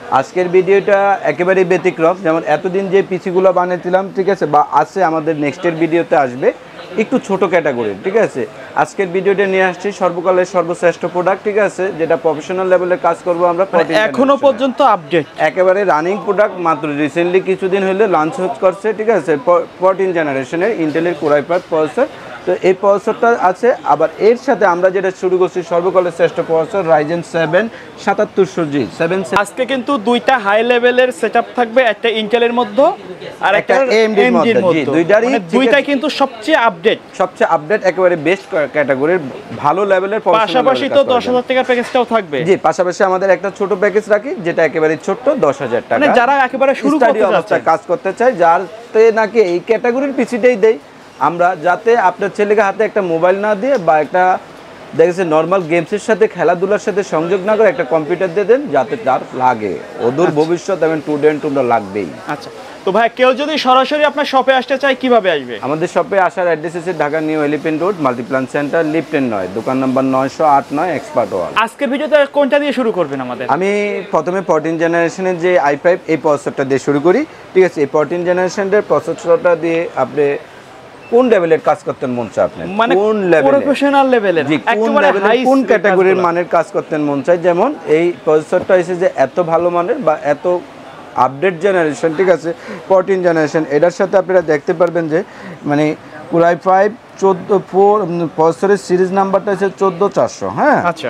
আজকের ভিডিওটা একেবারেই ব্যতিক্রম, যেমন এতদিন যে পিসিগুলো বানিয়েছিলাম ঠিক আছে, বা আছে আমাদের নেক্সটের ভিডিওতে আসবে একটু ছোট ক্যাটাগরির, ঠিক আছে। আজকের ভিডিওটা নিয়ে আসছি সর্বকালের সর্বশ্রেষ্ঠ প্রোডাক্ট, ঠিক আছে, যেটা প্রফেশনাল লেভেলে কাজ করব আমরা। এখনো পর্যন্ত আপডেট, একেবারে রানিং প্রোডাক্ট, মাত্র রিসেন্টলি কিছুদিন হলে লঞ্চ করছে, ঠিক আছে। 14 জেনারেশনের ইন্টেলের কোর i5 প্রসেসর। তো এই প্রসেসরটা আছে, আবার এর সাথে আমরা যেটা শুরু করছি সর্বকালের শ্রেষ্ঠ প্রসেসর Ryzen 7 7700G 7। আজকে কিন্তু দুইটা হাই লেভেলের সেটআপ থাকবে, একটা ইন্টেলের মধ্যে আর একটা AMD এর মধ্যে। দুইটাই কিন্তু সবচেয়ে আপডেট, একেবারে বেস্ট ক্যাটাগরির ভালো লেভেলের। পাশাপাশি তো 10,000 টাকার প্যাকেজটাও থাকবে। জি, পাশাপাশি আমাদের একটা ছোট প্যাকেজ রাখি যেটা একেবারে ছোট্ট 10,000 টাকা, মানে যারা একেবারে শুরু করতে যাচ্ছে, কাজ করতে চায়, যাতে নাকি এই ক্যাটাগরির পিসিটাই দেই আমরা, যাতে আপনার ছেলেকে হাতে একটা মোবাইল না দিয়ে বা একটা দেখেছে নর্মাল গেমসের সাথে খেলাধুলার সাথে সংযোগ না করে একটা কম্পিউটার দিয়ে দেন, যাতে তার লাগে ওদূর ভবিষ্যৎ এবং স্টুডেন্ট লাগবেই। আচ্ছা, তো ভাই কেউ যদি সরাসরি আপনার শপে আসতে চায় কিভাবে আসবে? আমাদের শপে আসার অ্যাড্রেস আছে Dhaka New Elephant Road Multiplan center, lift 9, দোকান নাম্বার 908 এক্সপার্ট ওয়াল। আজকের ভিডিওতে কোনটা দিয়ে শুরু করবেন আমাদের? আমি প্রথমে 14 জেনারেশনের যে i5 এই প্রসেসরটা দিয়ে শুরু করি, ঠিক আছে। এই 14 জেনারেশনের প্রসেসরটা দিয়ে আপনি কোন লেভেলের কাজ করতেন মন চায়, আপনার মানে কোন লেভেলে, প্রফেশনাল লেভেলের, কোন লেভেলে, কোন ক্যাটাগরির মানের কাজ করতেন মন চায়। যেমন এই প্রসেসরটা এসে যে এত ভালো মানের বা এত আপডেট জেনারেশন, ঠিক আছে, 14 জেনারেশন, এটার সাথে আপনারা দেখতে পারবেন যে মানে কোর i5 14 প্রসেসরের সিরিজ নাম্বারটা আছে 14400। হ্যাঁ, আচ্ছা,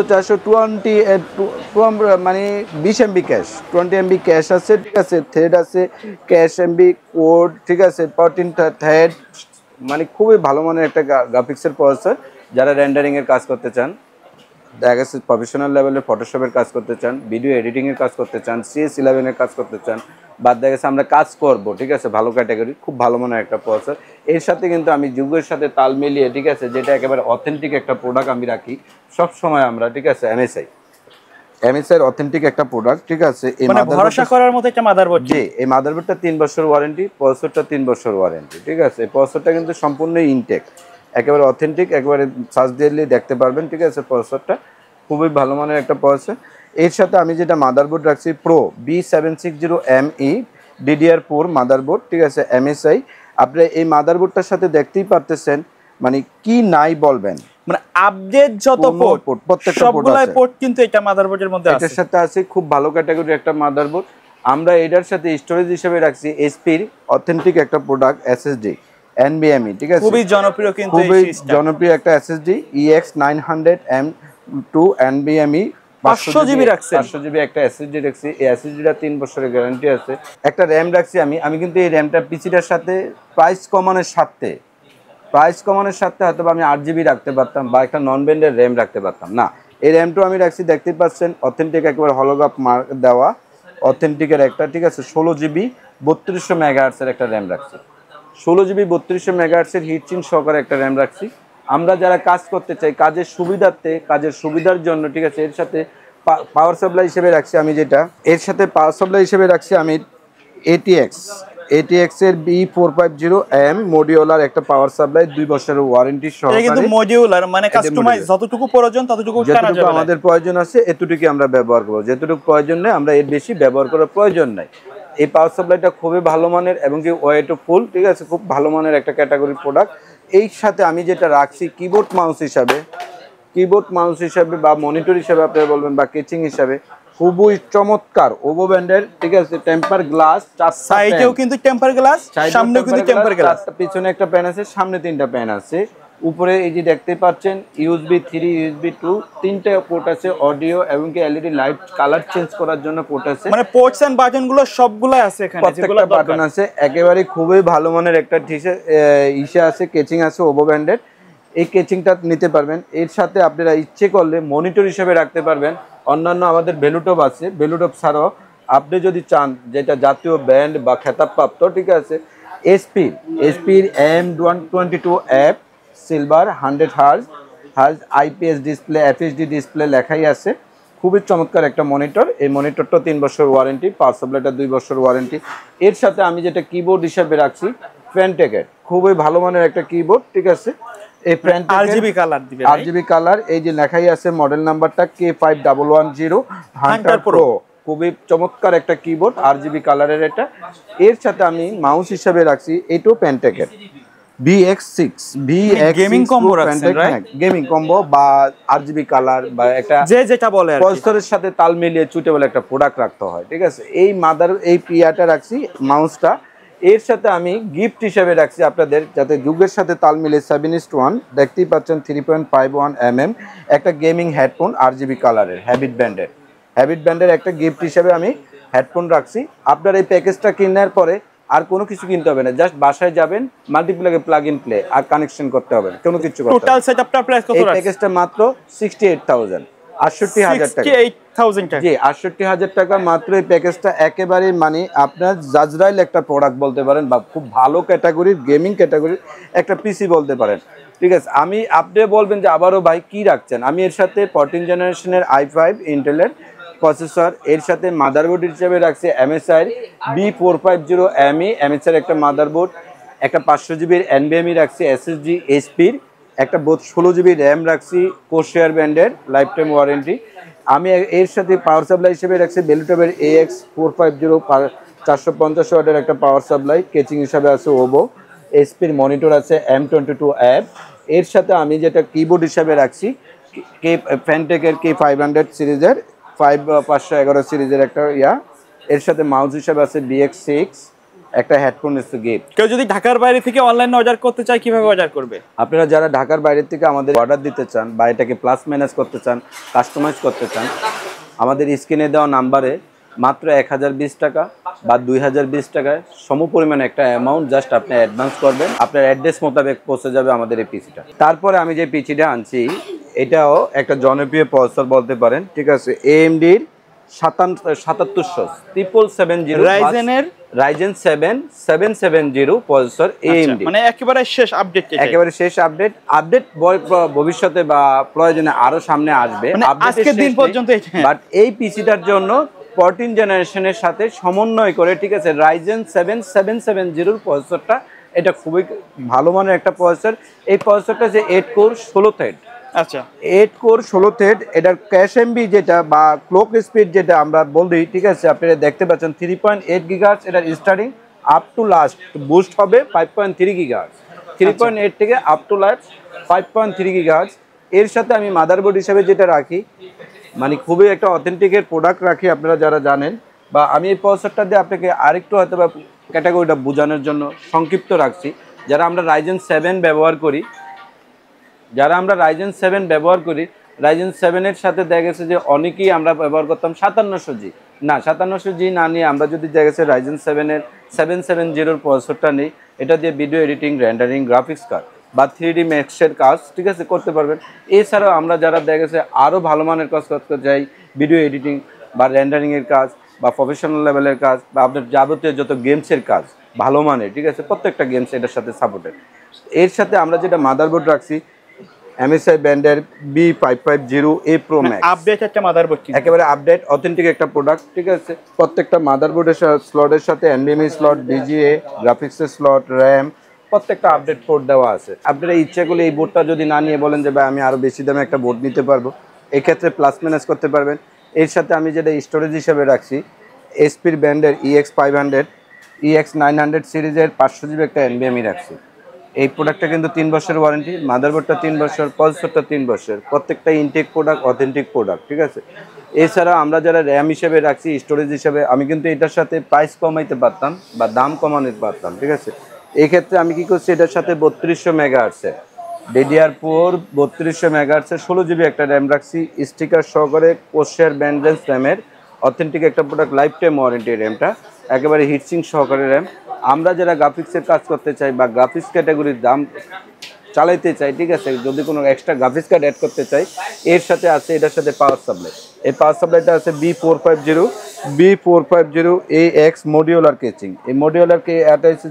14420 মানে 20 MB ক্যাশ, 20 MB ক্যাশ আছে, ঠিক আছে। থ্রেড আছে, ক্যাশ MB কোড, ঠিক আছে, 14টা থ্রেড, মানে খুবই ভালো মানের একটা গ্রাফিক্সের প্রসেসর। যারা রেন্ডারিংয়ের কাজ করতে চান, দেখা গেছে প্রফেশনাল লেভেলের ফটোশপের কাজ করতে চান, ভিডিও এডিটিংয়ের কাজ করতে চান, CS11 এর কাজ করতে চান, বাদ দেখা গেছে আমরা কাজ করব, ঠিক আছে, ভালো ক্যাটাগরি, খুব ভালো মানের একটা প্রসেসর। এর সাথে কিন্তু আমি যুগের সাথে তাল মিলিয়ে, ঠিক আছে, যেটা একেবারে অথেন্টিক একটা প্রোডাক্ট আমি রাখি সব সময় আমরা, ঠিক আছে। MSI এর অথেন্টিক একটা প্রোডাক্ট, ঠিক আছে। এই মানে ভরসা করার মতো একটা মাদারবোর্ড। জি, এই মাদারবোর্ডটা 3 বছর ওয়ারেন্টি, প্রসেসরটা 3 বছর ওয়ারেন্টি, ঠিক আছে। এই প্রসেসরটা কিন্তু সম্পূর্ণ ইনটেক, একেবারে অথেন্টিক, একেবারে সার্চ দিলে দেখতে পারবেন, ঠিক আছে। প্রসেসরটা খুবই ভালো মানের একটা প্রসেসর। এর সাথে আমি যেটা মাদারবোর্ড রাখছি প্রো B760ME DDR4 মাদারবোর্ড, ঠিক আছে, MSI। আপনি এই মাদারবোর্ডটার সাথে দেখতেই পারতেছেন মানে কি নাই বলবেন, মানে আপডেট যত পোর্ট, প্রত্যেকটা পোর্ট কিন্তু এটা মাদারবোর্ডের মধ্যে আছে। এটার সাথে আছে খুব ভালো ক্যাটাগরির একটা মাদারবোর্ড। আমরা এটার সাথে স্টোরেজ হিসেবে রাখছি HP-র অথেন্টিক একটা প্রোডাক্ট SSD NVMe, ঠিক আছে, খুবই জনপ্রিয়, কিন্তু খুবই জনপ্রিয় একটা SSD EX900M2 NVMe 500GB রাখছি, 500GB একটা SSD রাখছি। এই SSDটা 3 বছরের গ্যারান্টি আছে। একটা RAM রাখছি আমি কিন্তু এই র্যামটা পিসিটার সাথে প্রাইস কমানোর সাথে হয়তো আমি 8GB রাখতে পারতাম বা একটা নন ব্র্যান্ডের র্যাম রাখতে পারতাম না। এই র্যামটাও আমি রাখছি, দেখতে পাচ্ছেন অথেন্টিক, একেবারে হলোগ্রাফ মার্ক দেওয়া অথেন্টিকের একটা, ঠিক আছে। 16GB 3200 মেগাহার্টসের একটা র্যাম রাখছি, 16GB 3200 মেগাহার্টসের হিটচিন সহকারে একটা র্যাম রাখছি। আমরা যারা কাজ করতে চাই কাজের সুবিধার জন্য, ঠিক আছে। এর সাথে পাওয়ার সাপ্লাই হিসেবে রাখছি আমি ATX এর B450M মডিউলার একটা পাওয়ার সাপ্লাই, 2 বছরের ওয়ারেন্টি সহ। এটা কিন্তু মডিউলার, মানে কাস্টমাইজ, যতটুকু প্রয়োজন ততটুকু টানা যাবে, আমাদের প্রয়োজন আছে এতটুকু আমরা ব্যবহার করব, যেটুকু প্রয়োজন নেই আমরা এর বেশি ব্যবহার করার প্রয়োজন নাই। এই পাওয়ার সাপ্লাইটা খুবই ভালো মানের এবং কি ওয়েটও ফুল, ঠিক আছে, খুব ভালো মানের একটা ক্যাটাগরির প্রোডাক্ট। এই সাথে আমি যেটা রাখছি কিবোর্ড মাউস হিসাবে বা মনিটর হিসাবে আপনারা বলবেন বা কেচিং হিসাবে, খুবই চমৎকার ওভো ব্র্যান্ডের, ঠিক আছে, টেম্পার গ্লাস। সাইডেও কিন্তু টেম্পার গ্লাস, সামনেও কিন্তু টেম্পার গ্লাস, পিছনে একটা প্যান আছে, সামনে 3টা প্যান আছে। উপরে এই যে দেখতে পাচ্ছেন USB 3 USB 2 তিনটা পোর্ট আছে, অডিও এবং কি LED লাইট কালার চেঞ্জ করার জন্য পোর্ট আছে। মানে পোর্টস এন্ড বাটনগুলো সবগুলাই আছে এখানে, যেগুলো বাটন আছে, একেবারে খুবই ভালো মানের একটা ইসে আছে, কেচিং আছে ওভো ব্র্যান্ডের। এই কেচিংটা নিতে পারবেন। এর সাথে আপনারা ইচ্ছে করলে মনিটর হিসেবে রাখতে পারবেন। অন্যান্য আমাদের ভ্যালুটপ আছে, ভ্যালুটপ ছাড়াও আপনি যদি চান যেটা জাতীয় ব্র্যান্ড বা খেতাবপ্রাপ্ত, ঠিক আছে, এসপির M122F silver 100 hertz IPS display, FHD display লেখাই আছে। খুবই চমৎকার একটা মনিটর। এই মনিটরটা 3 বছর ওয়ারেন্টি, পাওয়ার সাপ্লাইটা 2 বছর ওয়ারেন্টি। এর সাথে আমি যেটা কিবোর্ড হিসাবে রাখছি ফ্যানটেকের, খুবই ভালো মানের একটা কিবোর্ড, ঠিক আছে। এই RGB কালার দিবে, RGB কালার, এই যে লেখাই আছে মডেল নাম্বারটা K5110 হান্টার প্রো, খুবই চমৎকার একটা কিবোর্ড, RGB কালারের এটা। এর সাথে আমি মাউস হিসাবে রাখছি এটাও প্যান্টেকের VX6 গেমিং কম্বো রাখছেন, রাইট? গেমিং কম্বো বা RGB কালার বা একটা যেটা বলে আর কি, প্রসেসরের সাথে তাল মিলিয়ে সুইটেবল একটা প্রোডাক্ট রাখতে হয়, ঠিক আছে। এই পিয়াটা রাখছি, মাউসটা। এর সাথে আমি গিফট হিসেবে রাখছি আপনাদের, যাতে যুগের সাথে তাল মিলে 7:1 দেখতেই পাচ্ছেন 3.51 mm একটা গেমিং হেডফোন RGB কালারের হ্যাবিট ব্র্যান্ডের একটা গিফট হিসেবে আমি হেডফোন রাখছি। আপনার এই প্যাকেজটা কেনার পরে আর কোনো কিছু কিনতে হবে না, জাস্ট বাসায় যাবেন, মাল্টিপ্লাগে প্লাগ ইন প্লে আর কানেকশন করতে হবে না, কোনো কিছু করতে হবে না। টোটাল সেটআপটা প্রাইস কত? এই প্যাকেজটা মাত্র 68,000, 68,000 টাকা। 68,000 টাকা, জি 68,000 টাকা মাত্র। এই প্যাকেজটা একেবারে মানে আপনার জাজরাইল একটা প্রোডাক্ট বলতে পারেন, বা খুব ভালো ক্যাটাগরির গেমিং ক্যাটাগরির একটা পিসি বলতে পারেন, ঠিক আছে। আপনি বলবেন যে আবারও ভাই কি রাখছেন, আমি এর সাথে 14 জেনারেশনের i5 ইন্টেলের প্রসেসর, এর সাথে মাদারবোর্ড হিসেবে রাখছি MSI B450ME MSI একটা মাদারবোর্ড, একটা 500 জিবির NVMe রাখছি, SSD HP-র একটা 16 জিবি র্যাম রাখছি, কোর্সেয়ার ব্র্যান্ডের লাইফ টাইম ওয়ারেন্টি। আমি এর সাথে পাওয়ার সাপ্লাই হিসেবে রাখছি বেলুটপের AX450 450 ওয়াটের একটা পাওয়ার সাপ্লাই, কেচিং হিসাবে আছে ওবো, HP-র মনিটর আছে M22 অ্যাপ। এর সাথে আমি যেটা কিবোর্ড হিসাবে রাখছি ফ্যানটেকের K500 সিরিজের 511 সিরিজের একটা এর সাথে মাউস হিসাবে আছে BX6, একটা হেডফোন ইজ গিফট। কেউ যদি ঢাকার বাইরে থেকে অনলাইনে অর্ডার করতে চায় কিভাবে অর্ডার করবে? আপনারা যারা ঢাকার বাইরে থেকে আমাদের অর্ডার দিতে চান বা এটাকে প্লাস ম্যানেজ করতে চান, কাস্টমাইজ করতে চান, আমাদের স্ক্রিনে দেওয়া নাম্বারে মাত্র 1020 টাকা বা 2020 টাকায় সমপরিমাণে একটা অ্যামাউন্ট জাস্ট আপনি অ্যাডভান্স করবেন, আপনার অ্যাড্রেস মোতাবেক পৌঁছে যাবে আমাদের এই পিসিটা। তারপরে আমি যে পিসিটা আনছি এটাও একটা জনপ্রিয় প্রসেসর বলতে পারেন, ঠিক আছে। AMD-র 7770 Ryzen 7 770 প্রসেসর AMD, মানে একেবারে শেষ আপডেট, একেবারে শেষ আপডেট ভবিষ্যতে বা প্রয়োজনে আরো সামনে আসবে, আজকের দিন পর্যন্ত। বাট এই পিসিটার জন্য 14 জেনারেশনের সাথে সমন্বয় করে, ঠিক আছে, Ryzen 7 770 প্রসেসরটা এটা খুবই ভালো মানের একটা প্রসেসর। এই প্রসেসরটা যে 8 কোর 16 থ্রেড, আচ্ছা 8 কোর 16 থ্রেড, এটার ক্যাশ এমবি যেটা বা ক্লক স্পিড যেটা আমরা বলি, ঠিক আছে, আপনারা দেখতে পাচ্ছেন 3.8 গিগাহার্টজ এটার starting, up to last boost হবে 5.3 গিগাহার্টজ, 3.8 থেকে আপ টু লাস্ট 5.3 গিগাহার্টজ। এর সাথে আমি মাদারবোর্ড হিসেবে যেটা রাখি, মানে খুবই একটা অথেন্টিকের প্রোডাক্ট রাখি, আপনারা যারা জানেন, বা আমি এই প্রসেসরটা দিয়ে আপনাকে আরেকটু হয়তো বা ক্যাটাগরিটা বোঝানোর জন্য সংক্ষিপ্ত রাখছি। যারা আমরা Ryzen 7 ব্যবহার করি, Ryzen 7 এর সাথে দেখা গেছে যে অনেকেই আমরা ব্যবহার করতাম 5700G, না 5700G না নিয়ে আমরা যদি দেখা গেছে Ryzen 7 এর 770 প্রসেসরটা নেই, এটা দিয়ে video editing, rendering, graphics card বা 3D ম্যাক্সের কাজ, ঠিক আছে, করতে পারবেন। এছাড়াও আমরা যারা দেখা গেছে আরও ভালো মানের কাজ করতে চাই, ভিডিও এডিটিং বা রেন্ডারিংয়ের কাজ বা প্রফেশনাল লেভেলের কাজ বা আপনার যাবতীয় যত গেমসের কাজ ভালো মানের, ঠিক আছে, প্রত্যেকটা গেমস এটার সাথে সাপোর্টেড। এর সাথে আমরা যেটা মাদারবোর্ড রাখছি MSI ব্র্যান্ডের B550A Pro Max, আপডেট একটা মাদারবোর্ড, একেবারে আপডেট অথেন্টিক একটা প্রোডাক্ট, ঠিক আছে। প্রত্যেকটা মাদারবোর্ডের স্লটের সাথে NVMe স্লট, BGA গ্রাফিক্সের স্লট, র্যাম, প্রত্যেকটা আপডেট পোর্ট দেওয়া আছে। আপনারা ইচ্ছা করলে এই বোর্ডটা যদি না নিয়ে বলেন যে ভাই আমি আরও বেশি দামে একটা বোর্ড নিতে পারবো, এক্ষেত্রে প্লাস ম্যানেজ করতে পারবেন। এর সাথে আমি যেটা স্টোরেজ হিসেবে রাখছি HP-র ব্র্যান্ডের EX500 EX900 সিরিজের 500 জিবি একটা NVMe রাখছি। এই প্রোডাক্টটা কিন্তু 3 বছরের ওয়ারেন্টি, মাদারবোর্ডটা 3 বছর, প্রসেসরটা 3 বছর, প্রত্যেকটা ইনটেক প্রোডাক্ট, অথেন্টিক প্রোডাক্ট, ঠিক আছে। এছাড়া আমরা যারা র্যাম হিসেবে রাখছি, স্টোরেজ হিসেবে, আমি কিন্তু এটার সাথে প্রাইস কমাইতে পারতাম বা দাম কমাতে পারতাম, ঠিক আছে। এই ক্ষেত্রে আমি কি করছি, এটার সাথে 3200 মেগাহার্টজের DDR4 3200 মেগাহার্টজের 16 জিবি একটা র্যাম রাখছি, স্টিকার সহকারে, কোর্সেয়ার ব্র্যান্ডেন্স র্যামের অথেন্টিক একটা প্রোডাক্ট, লাইফ টাইম ওয়ারেন্টি র্যামটা, একেবারে হিটসিং সহকারে র্যাম। আমরা যারা গ্রাফিক্সের কাজ করতে চাই বা গ্রাফিক্স ক্যাটাগরির দাম চালাইতে চাই, ঠিক আছে, যদি কোনো এক্সট্রা গ্রাফিক্স কার্ড অ্যাড করতে চাই, এর সাথে আছে এটার সাথে পাওয়ার সাপ্লাই। এই পাওয়ার সাপ্লাইটা আছে B450AX মডিউলার কেচিং। এই মডিউলার এটা হচ্ছে যে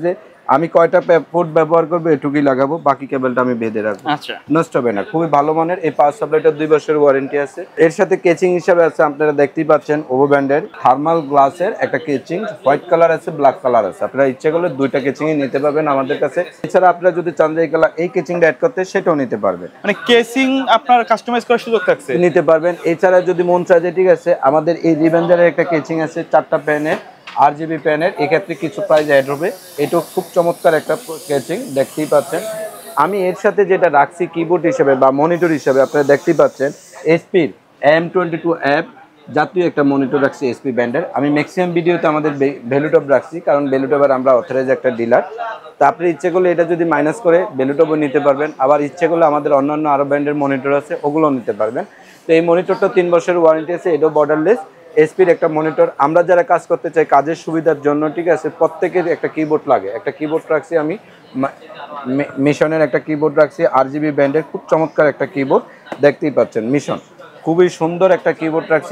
আমি কয়টা পোর্ট ব্যবহার করবো এটুকুই লাগাবো, বাকি কেবলটা আমি বেঁধে রাখবো, আচ্ছা নষ্ট হবে না। খুবই ভালো মানের। এই পাওয়ার সাপ্লাইটা 2 বছরের ওয়ারেন্টি আছে। এর সাথে কেচিং হিসাবে আছে, আপনারা দেখতেই পাচ্ছেন ওভো ব্র্যান্ডের থার্মাল গ্লাসের একটা কেচিং, হোয়াইট কালার আছে, ব্ল্যাক কালার আছে। আপনারা ইচ্ছে করলে দুইটা কেচিংই নিতে পারবেন আমাদের কাছে। এছাড়া আপনারা যদি চান যে এই কেচিংটা অ্যাড করতে, সেটাও নিতে পারবেন। মানে কেসিং আপনার কাস্টমাইজ করার সুযোগ থাকছে, নিতে পারবেন। এছাড়া যদি মন চায় যে ঠিক আছে আমাদের এই রিভেঞ্জারের একটা কেচিং আছে 4টা প্যানের, RGB প্যানের, এক্ষেত্রে কিছু প্রাইস অ্যাড হবে। এটাও খুব চমৎকার একটা কেচিং, দেখতেই পাচ্ছেন। আমি এর সাথে যেটা রাখছি কিবোর্ড হিসেবে বা মনিটর হিসেবে, আপনারা দেখতেই পাচ্ছেন এসপির M22F জাতীয় একটা মনিটর রাখছি এসপি ব্র্যান্ডের। আমি ম্যাক্সিমাম ভিডিওতে আমাদের ভ্যালুটপ রাখছি, কারণ ভ্যালুটপের আমরা অথরাইজ একটা ডিলার। তো আপনি ইচ্ছে করলে এটা যদি মাইনাস করে ভ্যালুটপও নিতে পারবেন, আবার ইচ্ছে করলে আমাদের অন্যান্য আরও ব্র্যান্ডের মনিটর আছে, ওগুলোও নিতে পারবেন। তো এই মনিটরটা 3 বছরের ওয়ারেন্টি আছে, এটাও বর্ডারলেস এসপির একটা মনিটর। আমরা যারা কাজ করতে চাই কাজের সুবিধার জন্য, ঠিক আছে, প্রত্যেকের একটা কিবোর্ড লাগে, একটা কিবোর্ড রাখছি আমি মিশনের একটা কিবোর্ড রাখছি, RGB ব্র্যান্ডের খুব চমৎকার একটা কিবোর্ড, দেখতেই পাচ্ছেন মিশন, খুবই সুন্দর একটা কিবোর্ড রাখছি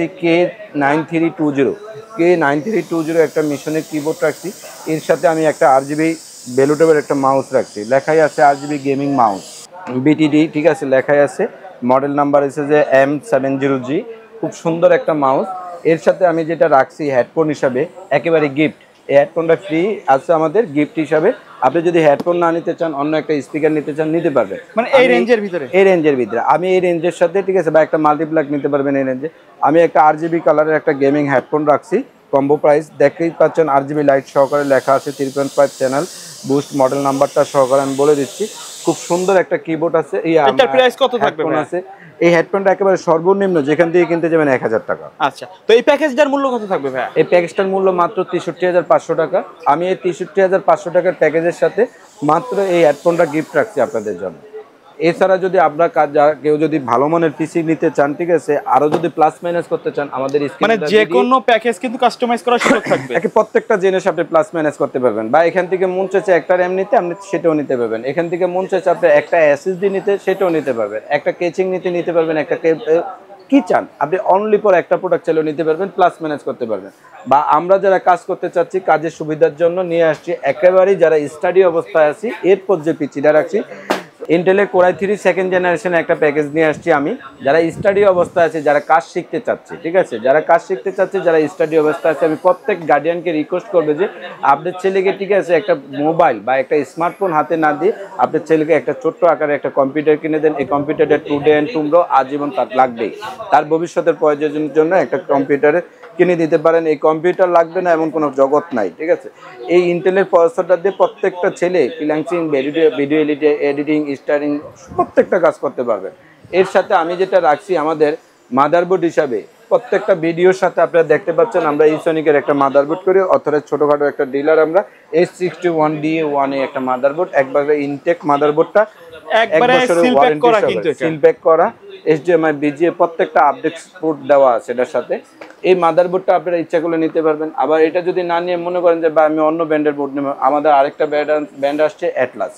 K9320 একটা মিশনের কিবোর্ড রাখছি। এর সাথে আমি একটা RGB ভ্যালুটপের একটা মাউস রাখছি, লেখাই আছে RGB গেমিং মাউস BTD, ঠিক আছে, লেখাই আছে। মডেল নাম্বার এসে যে M70G, খুব সুন্দর একটা মাউস। এর সাথে আমি যেটা রাখছি হেডফোন হিসাবে একেবারে গিফট, এই হেডফোনটা ফ্রি আছে আমাদের গিফট হিসাবে। আপনি যদি হেডফোন না নিতে চান, অন্য একটা স্পিকার নিতে চান, নিতে পারবেন। মানে এই রেঞ্জের ভিতরে, আমি এই রেঞ্জের সাথে, ঠিক আছে, বা একটা মাল্টিপ্লাগ নিতে পারবেন এই রেঞ্জে। আমি একটা RGB কালারের একটা গেমিং হেডফোন রাখছি, কম্বো প্রাইস দেখতেই পাচ্ছেন, RGB লাইট সহকারে লেখা আছে, 3.5 চ্যানেল বুস্ট, মডেল নাম্বারটা সহকারে আমি বলে দিচ্ছি। খুব সুন্দর একটা কিবোর্ড আছে। এটার প্রাইস কত থাকবে আছে? এই হেডফোনটা একেবারে সর্বনিম্ন যেখান থেকে কিনতে যাবেন 1000 টাকা। আচ্ছা, তো এই প্যাকেজটার মূল্য কত থাকবে ভাই? এই প্যাকেজটার মূল্য মাত্র 63,500 টাকা। আমি এই 63,500 টাকার প্যাকেজের সাথে মাত্র এই হেডফোনটা গিফট রাখছি আপনাদের জন্য। এছাড়া যদি আপনার কেউ যদি ভালো মানের পিসি নিতে চান, ঠিক আছে, আরো যদি প্লাস মাইনাস করতে চান, আমাদের মানে যে কোনো প্যাকেজ কিন্তু কাস্টমাইজ করার সুযোগ থাকবে। প্রত্যেকটা জিনিস আপনি প্লাস মাইনাস করতে পারবেন। বা এখান থেকে মন চাইছে একটা র্যাম নিতে, আপনি সেটাও নিতে পারবেন। এখান থেকে মন চাইছে আপনি একটা SSD নিতে, সেটাও নিতে পারবেন। একটা কেচিং নিতে পারবেন। একটা কি চান আপনি, অনলি পর একটা প্রোডাক্ট চাইলেও নিতে পারবেন, প্লাস মাইনাস করতে পারবেন। বা আমরা যারা কাজ করতে চাচ্ছি কাজের সুবিধার জন্য নিয়ে আসছি একেবারেই যারা স্টাডি অবস্থায় আছি, এরপর যে পিচিটা রাখছি ইন্টেলের Core i3 সেকেন্ড জেনারেশনের একটা প্যাকেজ নিয়ে আসছি আমি, যারা স্টাডি অবস্থায় আছে, যারা কাজ শিখতে চাচ্ছে, ঠিক আছে, যারা কাজ শিখতে চাচ্ছে, যারা স্টাডি অবস্থায় আছে, আমি প্রত্যেক গার্ডিয়ানকে রিকোয়েস্ট করবো যে আপনার ছেলেকে, ঠিক আছে, একটা মোবাইল বা একটা স্মার্টফোন হাতে না দিয়ে আপনার ছেলেকে একটা ছোট্ট আকারে একটা কম্পিউটার কিনে দেন। এই কম্পিউটারটা টুডে অ্যান্ড টুমরো আজীবন তার লাগবেই। তার ভবিষ্যতের প্রয়োজনের জন্য একটা কম্পিউটারে কিনে দিতে পারেন। এই কম্পিউটার লাগবে না এমন কোনো জগৎ নাই, ঠিক আছে। এই ইন্টেলের প্রসেসরটা দিয়ে প্রত্যেকটা ছেলে ফ্রিল্যান্সিং, ভিডিও এডিটিং, স্টারিং প্রত্যেকটা কাজ করতে পারবে। এর সাথে আমি যেটা রাখছি আমাদের মাদারবোর্ড হিসাবে, প্রত্যেকটা ভিডিওর সাথে আপনারা দেখতে পাচ্ছেন আমরা ইসোনিকের একটা মাদারবোর্ড করি, অথবা ছোটখাটো একটা ডিলার আমরা। S61DA1 একটা মাদারবোর্ড, একবারে ইনটেক মাদারবোর্ডটা, একবারে সিল প্যাক করা, কিন্তু সিল প্যাক করা, HDMI BGA প্রত্যেকটা আপডেট পোর্ট দেওয়া আছে এটার সাথে। এই মাদারবোর্ডটা আপনারা ইচ্ছা করলে নিতে পারবেন। আবার এটা যদি না নিয়ে মনে করেন যে বা আমি অন্য ব্র্যান্ডের বোর্ড নেব, আমাদের আরেকটা ব্র্যান্ড আসছে অ্যাটলাস,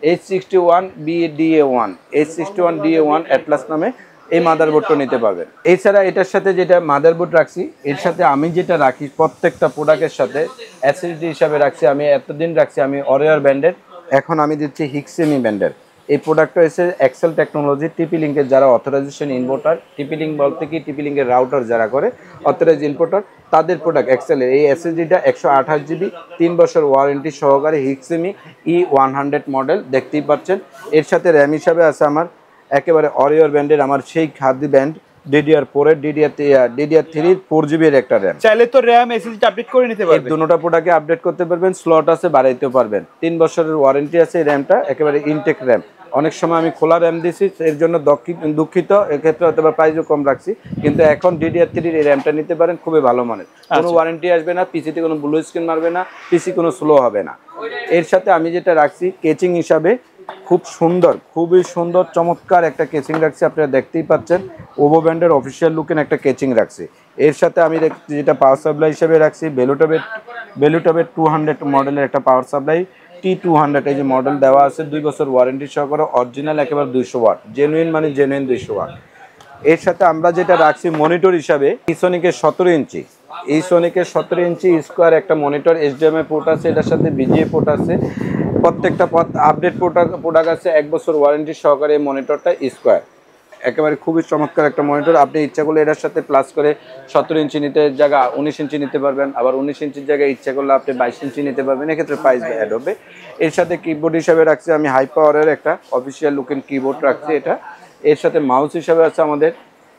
H61DA1 অ্যাটলাস নামে এই মাদারবোর্ডটা নিতে পারবেন। এছাড়া এটার সাথে যেটা মাদারবোর্ড রাখছি, এর সাথে আমি যেটা রাখি প্রত্যেকটা প্রোডাক্টের সাথে SSD হিসাবে রাখছি, আমি এতদিন রাখছি আমি অরিয়র ব্র্যান্ডের, এখন আমি দিচ্ছি হিক্সেমি ব্র্যান্ডের। এই প্রোডাক্টটা এসে এক্সেল টেকনোলজি, টিপি লিঙ্কের যারা অথরাইজেশন ইনভোটার, টিপি লিঙ্ক বলতে কি টিপি লিঙ্কের রাউটার যারা করে অথরাইজ ইনভোটার, তাদের প্রোডাক্ট এক্সেলের। এই SSDটা 128GB 3 বছর ওয়ারেন্টি সহকারে হিক্সেমি E100 মডেল, দেখতেই পাচ্ছেন। এর সাথে র্যাম হিসাবে আছে আমার একেবারে অরিয়র ব্র্যান্ডের, আমার সেই খাদি ব্যান্ড DDR4 এর DDR3 4GB এর একটা র্যাম। চাইলে তো র্যাম SSD আপডেট করে নিতে পারবেন, এই দুটোটা প্রোডাক্টে আপডেট করতে পারবেন, স্লট আছে বাড়াইতেও পারবেন। 3 বছরের ওয়ারেন্টি আছে এই র্যামটা, একেবারে ইনটেক র্যাম। অনেক সময় আমি খোলা র্যাম দিছি, এর জন্য দুঃখিত, এক্ষেত্রে হয়তো বা প্রাইসও কম রাখছি, কিন্তু এখন DDR3 এই র্যামটা নিতে পারেন, খুবই ভালো মানের, কোনো ওয়ারেন্টি আসবে না, পিসিতে কোনো ব্লু স্ক্রিন মারবে না, পিসি কোনো স্লো হবে না। এর সাথে আমি যেটা রাখছি কেচিং হিসাবে, খুবই সুন্দর চমৎকার একটা কেচিং রাখছি, আপনারা দেখতেই পাচ্ছেন। ওভো ব্র্যান্ডের অফিসিয়াল লুকের একটা কেচিং রাখছি। এর সাথে আমি যেটা পাওয়ার সাপ্লাই হিসেবে রাখছি ভ্যালুটপের 200 মডেলের একটা পাওয়ার সাপ্লাই T200, এই যে মডেল দেওয়া আছে, 2 বছর ওয়ারেন্টি সহকারে, অরিজিনাল একেবারে 200 ওয়াট, জেনুইন মানে জেনুইন 200 ওয়াট। এর সাথে আমরা যেটা রাখছি মনিটর হিসাবে ইসোনিকের 17 ইঞ্চি স্কোয়ার একটা মনিটর, HDMI পোর্ট আছে, এটার সাথে BGA পোর্ট আছে, প্রত্যেকটা আপডেট প্রোডাক্ট আছে, 1 বছর ওয়ারেন্টি সহকারে। এই মনিটরটা স্কোয়ার, একেবারে খুবই চমৎকার একটা মনিটর। আপনি ইচ্ছা করলে এটার সাথে প্লাস করে 17 ইঞ্চি নিতে জায়গা 19 ইঞ্চি নিতে পারবেন, আবার 19 ইঞ্চির জায়গায় ইচ্ছা করলে আপনি 22 ইঞ্চি নিতে পারবেন, এক্ষেত্রে প্রাইস অ্যাড হবে। এর সাথে কিবোর্ড হিসাবে রাখছি আমি হাই পাওয়ারের একটা অফিসিয়াল লুকিং কিবোর্ড রাখছি এটা। এর সাথে মাউস হিসাবে আছে আমাদের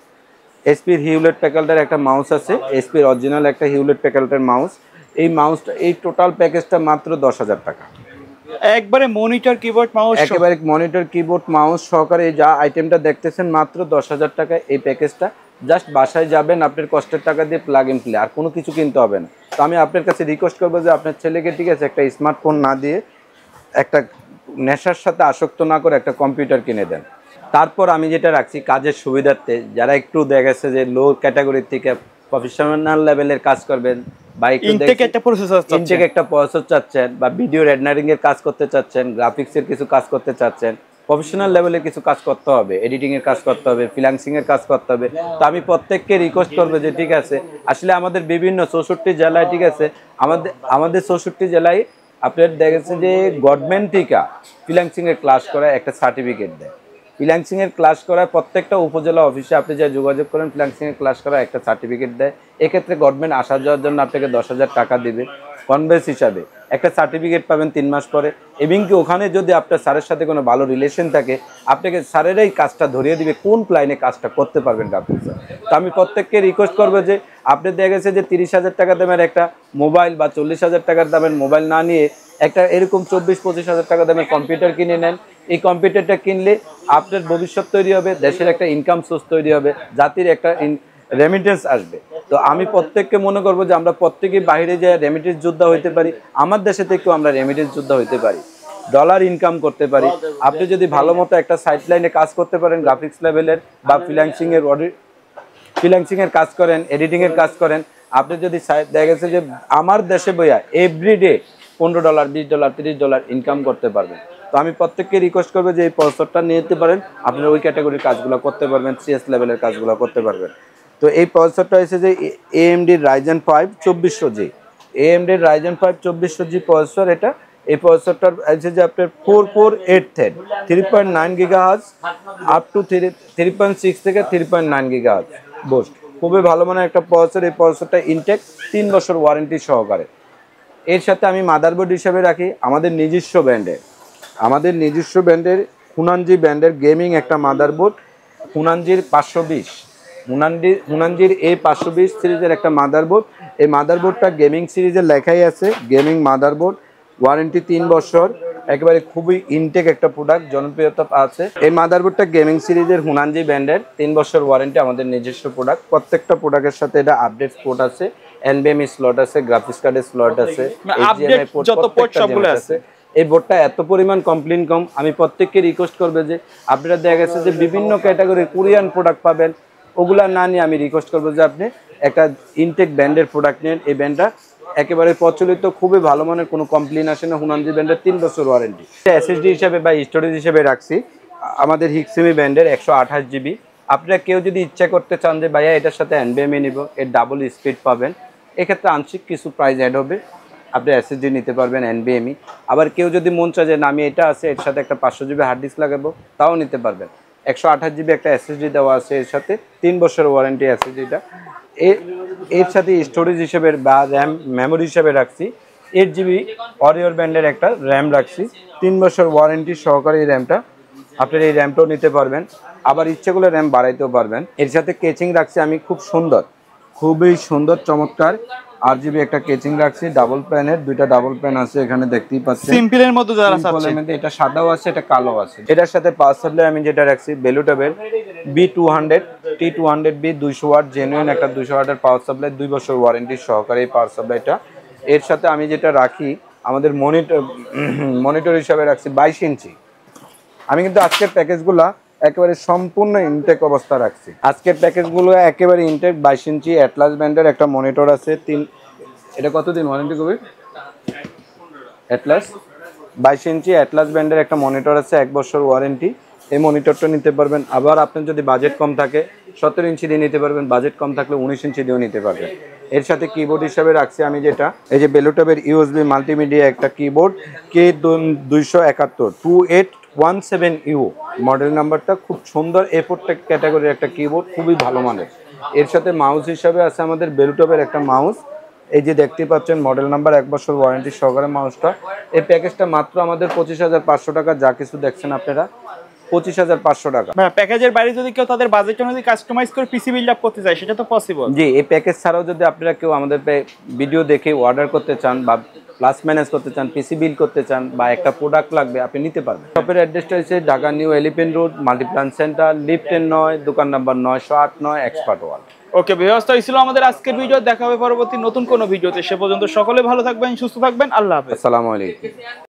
এসপির হিউলেট প্যাকাল্টের একটা মাউস আছে, এসপির অরিজিনাল একটা হিউলেট প্যাকাল্টের মাউস। এই মাউসটা, এই টোটাল প্যাকেজটা মাত্র 10,000 টাকা। একবারে মনিটর কিবোর্ড মাউস, একেবারে মনিটর কিবোর্ড মাউস সহকারে যা আইটেমটা দেখতেছেন মাত্র 10,000 টাকায় এই প্যাকেজটা। জাস্ট বাসায় যাবেন আপনার কষ্টের টাকা দিয়ে, প্লাগ ইন প্লে, আর কোনো কিছু কিনতে হবে না। তো আমি আপনার কাছে রিকোয়েস্ট করবো যে আপনার ছেলেকে ঠিক আছে একটা স্মার্টফোন না দিয়ে, একটা নেশার সাথে আসক্ত না করে একটা কম্পিউটার কিনে দেন। তারপর আমি যেটা রাখছি কাজের সুবিধার্থে, যারা একটু দেখা গেছে যে লো ক্যাটাগরির থেকে প্রফেশনাল লেভেলের কাজ করবেন, বা ইনটেক একটা প্রসেসর চাচ্ছেন, বা ভিডিও রেন্ডারিং এর কাজ করতে চাচ্ছেন, গ্রাফিক্সের কিছু কাজ করতে চাচ্ছেন, প্রফেশনাল লেভেলের কিছু কাজ করতে হবে, এডিটিং এর কাজ করতে হবে, ফ্রিল্যান্সিং এর কাজ করতে হবে। তো আমি প্রত্যেককে রিকোয়েস্ট করবো যে ঠিক আছে, আসলে আমাদের বিভিন্ন 64 জেলায় ঠিক আছে, আমাদের 64 জেলায় আপনার দেখেছে যে গভর্নমেন্ট থেকে ফ্রিল্যান্সিং এর ক্লাস করা একটা সার্টিফিকেট দেয়। ফ্রিল্যান্সিং এর ক্লাস করায় প্রত্যেকটা উপজেলা অফিসে আপনি যা যোগাযোগ করেন, ফ্রিল্যান্সিং এর ক্লাস করা একটা সার্টিফিকেট দেয়। এক্ষেত্রে গভর্নমেন্ট আসা যাওয়ার জন্য আপনাকে 10,000 টাকা দিবে কনভেন্স হিসাবে, একটা সার্টিফিকেট পাবেন 3 মাস পরে। এবং কি ওখানে যদি আপনার স্যারের সাথে কোনো ভালো রিলেশন থাকে, আপনাকে স্যারেরাই কাজটা ধরিয়ে দিবে কোন লাইনে কাজটা করতে পারবেন গ্রাফিক্সে। তো আমি প্রত্যেককে রিকোয়েস্ট করবো যে আপনি দেখা গেছে যে 30,000 টাকা দামের একটা মোবাইল বা 40,000 টাকার দামের মোবাইল না নিয়ে একটা এরকম 24-25,000 টাকা দামের কম্পিউটার কিনে নেন। এই কম্পিউটারটা কিনলে আপনার ভবিষ্যৎ তৈরি হবে, দেশের একটা ইনকাম সোর্স তৈরি হবে, জাতির একটা রেমিটেন্স আসবে। তো আমি প্রত্যেককে মনে করবো যে আমরা প্রত্যেকেই বাইরে যে রেমিটেন্স যোদ্ধা হইতে পারি, আমার দেশে থেকেও আমরা রেমিটেন্স যোদ্ধা হইতে পারি, ডলার ইনকাম করতে পারি। আপনি যদি ভালো মতো একটা সাইড লাইনে কাজ করতে পারেন, গ্রাফিক্স লেভেলের বা ফ্রিল্যান্সিং এর কাজ করেন, এডিটিং এর কাজ করেন, আপনি যদি দেখা গেছে যে আমার দেশে বইয়া এভরিডে $15, $20, $30 ইনকাম করতে পারবেন। তো আমি প্রত্যেককে রিকোয়েস্ট করবো যে এই প্রসেসরটা নিতে পারেন, আপনারা ওই ক্যাটাগরির কাজগুলো করতে পারবেন, সিএস লেভেলের কাজগুলো করতে পারবেন। তো এই প্রসেসরটা হচ্ছে যে AMD Ryzen 5 2400G, AMD Ryzen 5 2400G processor এটা। এই প্রসেসরটার আছে যে আপনার 448 থ্রেড, 3.9 GHz আপ টু 3.6 থেকে 3.9 GHz বুস্ট। খুবই ভালো মানের একটা প্রসেসর। এই প্রসেসরটা ইনটেক 3 বছর ওয়ারেন্টি সহকারে। এর সাথে আমি মাদারবোর্ড হিসেবে রাখি আমাদের নিজস্ব ব্র্যান্ডের হুনানজি ব্র্যান্ডের গেমিং একটা মাদারবোর্ড, হুনানজির 520, হুনানজির এই 520 সিরিজের একটা মাদারবোর্ড। এই মাদারবোর্ডটা গেমিং সিরিজের লেখাই আছে গেমিং মাদারবোর্ড, ওয়ারেন্টি 3 বছর, একেবারে খুবই ইনটেক একটা প্রোডাক্ট, জনপ্রিয়তা আছে। এই মাদারবোর্ডটা গেমিং সিরিজের হুনানজি ব্র্যান্ডের, 3 বছর ওয়ারেন্টি, আমাদের নিজস্ব প্রোডাক্ট। প্রত্যেকটা প্রোডাক্টের সাথে এটা আপডেট পোর্ট আছে, NVMe স্লট আছে, গ্রাফিক্স কার্ডের স্লট আছে, HDMI পোর্ট, যত পোর্ট সবগুলো আছে। এই বোর্ডটা এত পরিমাণ কমপ্লেন কম, আমি প্রত্যেককে রিকোয়েস্ট করবে যে আপনারা দেখা গেছে যে বিভিন্ন ক্যাটাগরির কোরিয়ান প্রোডাক্ট পাবেন, ওগুলা না নিয়ে আমি রিকোয়েস্ট করবো যে আপনি একটা ইনটেক ব্র্যান্ডের প্রোডাক্ট নেন। এই ব্র্যান্ডটা একেবারে প্রচলিত, খুবই ভালো মানের, কোনো কমপ্লেন আসে না। হুনানজি ব্র্যান্ডের 3 বছর ওয়ারেন্টি। SSD হিসাবে বা স্টোরেজ হিসেবে রাখছি আমাদের হিক্সিমি ব্র্যান্ডের 128 GB। আপনারা কেউ যদি ইচ্ছা করতে চান যে ভাইয়া এটার সাথে NVMe নিব, এর ডাবল স্পিড পাবেন, এক্ষেত্রে আংশিক কিছু প্রাইস অ্যাড হবে, আপনি SSD নিতে পারবেন NVMe। আবার কেউ যদি মন চায় যে না আমি এটা আছে, এর সাথে একটা 500 GB হার্ড ডিস্ক লাগাবো, তাও নিতে পারবেন। 128 GB একটা SSD দেওয়া আছে, এর সাথে 3 বছর ওয়ারেন্টি SSDটা। এর সাথে স্টোরেজ হিসেবে বা র্যাম মেমোরি হিসেবে রাখছি 8 GB অরিওর ব্র্যান্ডের একটা র্যাম রাখছি, 3 বছর ওয়ারেন্টি সহকারে এই র্যামটা। আপনার এই র্যামটাও নিতে পারবেন, আবার ইচ্ছে করলে র্যাম বাড়াইতেও পারবেন। এর সাথে কেচিং রাখছি আমি খুবই সুন্দর চমৎকার RGB একটা কেচিং রাখছি, ডাবল প্যানের, দুইটা ডাবল প্যান আছে এখানে দেখতেই পাচ্ছেন। সিম্পলের মধ্যে যারা চাচ্ছেন, এটা সাদাও আছে, এটা কালো আছে। এটার সাথে পাওয়ার সাপ্লাই আমি যেটা রাখছি বেলুটেবের B200 T200B 200 ওয়াট জেনুইন একটা 200 ওয়াটের পাওয়ার সাপ্লাই, 2 বছর ওয়ারেন্টি সহকারে এই পাওয়ার সাপ্লাইটা। এর সাথে আমি যেটা রাখি আমাদের মনিটর হিসাবে রাখছি 22 ইঞ্চি। আমি কিন্তু আজকের প্যাকেজগুলা একেবারে সম্পূর্ণ ইনটেক অবস্থা রাখছি। আজকের প্যাকেজগুলো একেবারে ইনটেক। 22 ইঞ্চি অ্যাটলাস ব্র্যান্ডের একটা মনিটর আছে, এটা কতদিন ওয়ারেন্টি কবে? অ্যাটলাস 22 ইঞ্চি অ্যাটলাস ব্র্যান্ডের একটা মনিটর আছে, 1 বছর ওয়ারেন্টি। এই মনিটরটা নিতে পারবেন। আবার আপনার যদি বাজেট কম থাকে 17 ইঞ্চি দিয়ে নিতে পারবেন, বাজেট কম থাকলে 19 ইঞ্চি দিয়েও নিতে পারবেন। এর সাথে কিবোর্ড হিসাবে রাখছি আমি যেটা, এই যে বেলুটপের ইউএসবি মাল্টিমিডিয়া একটা কিবোর্ড K217U মডেল নাম্বারটা, খুব সুন্দর A4 ক্যাটাগরির একটা কিবোর্ড, খুবই ভালো মানের। এর সাথে মাউস হিসাবে আছে আমাদের বেলুটপের একটা মাউস, এই যে দেখতে পাচ্ছেন মডেল নাম্বার 1 বছর ওয়ারেন্টি সহকারে মাউসটা। এই প্যাকেজটা মাত্র আমাদের 25,500 টাকা, যা কিছু দেখছেন আপনারা 25,500 টাকা। প্যাকেজের বাইরে যদি কেউ তাদের বাজেট অনুযায়ী কাস্টমাইজ করে পিসি বিল্ড আপ করতে চায় সেটা তো পসিবল? জি, এই প্যাকেজ ছাড়াও যদি আপনারা কেউ আমাদের ভিডিও দেখে অর্ডার করতে চান বা প্লাস ম্যানেজ করতে চান, পিসি বিল করতে চান বা একটা প্রোডাক্ট লাগবে, আপনি নিতে পারবেন। শপের অ্যাড্রেসটা হচ্ছে Dhaka New Elephant Road, Multiplan center, lift 9, দোকান নাম্বার 908 এক্সপার্ট ওয়ার্ল্ড। ওকে, ব্যবস্থা হয়েছিল আমাদের আজকের ভিডিও। দেখা হবে পরবর্তী নতুন কোনো ভিডিওতে। সে পর্যন্ত সকলে ভালো থাকবেন, সুস্থ থাকবেন। আল্লাহ হাফেজ। আসসালামু আলাইকুম।